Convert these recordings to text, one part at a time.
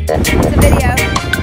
It's a video.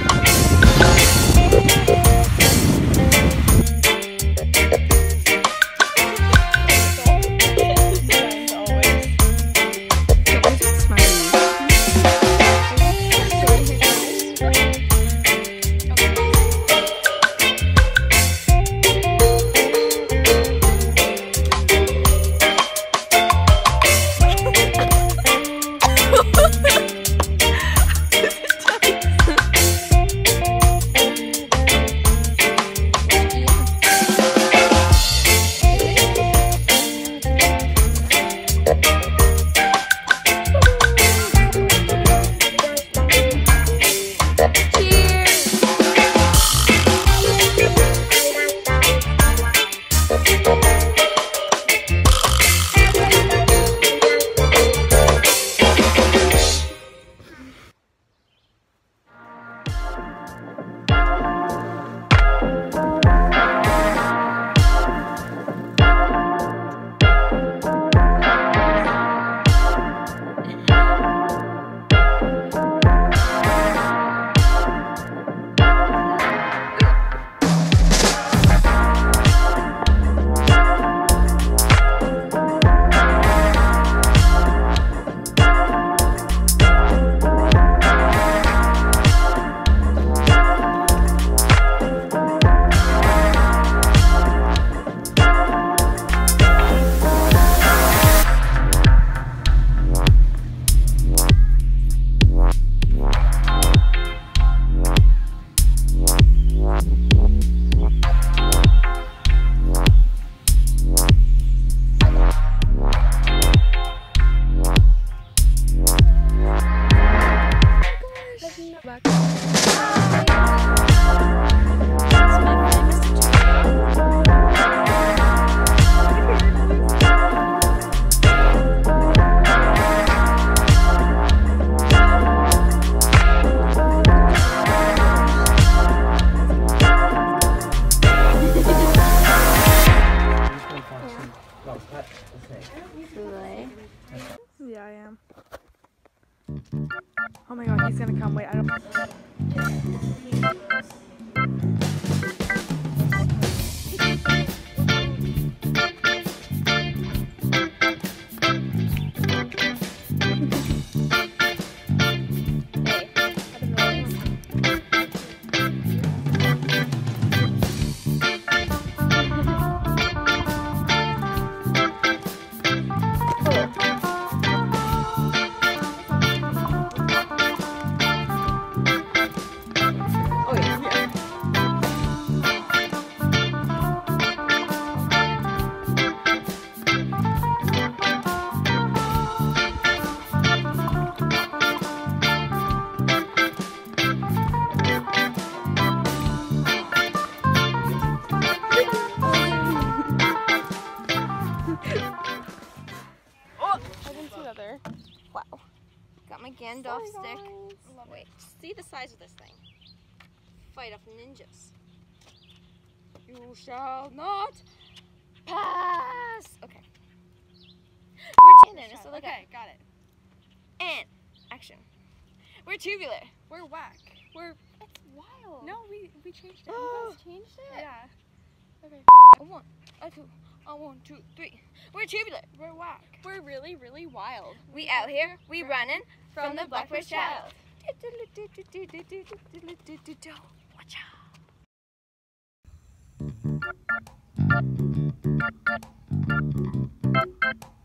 Yeah, I am. Oh my god, he's gonna come. Wait, I don't. Wow. Got my Gandalf stick. Wait, see the size of this thing. Fight off ninjas. You shall not pass. Okay. We're tubular, so look Okay, got it. and action. We're tubular. We're whack. We're. It's wild. No, we changed it. You guys changed it? Yeah. Okay. A one, a two, a 1, 2, 3. We're tubular. We're whack. We're really, really wild. We out here. We running from the Blackfish Child. Watch out.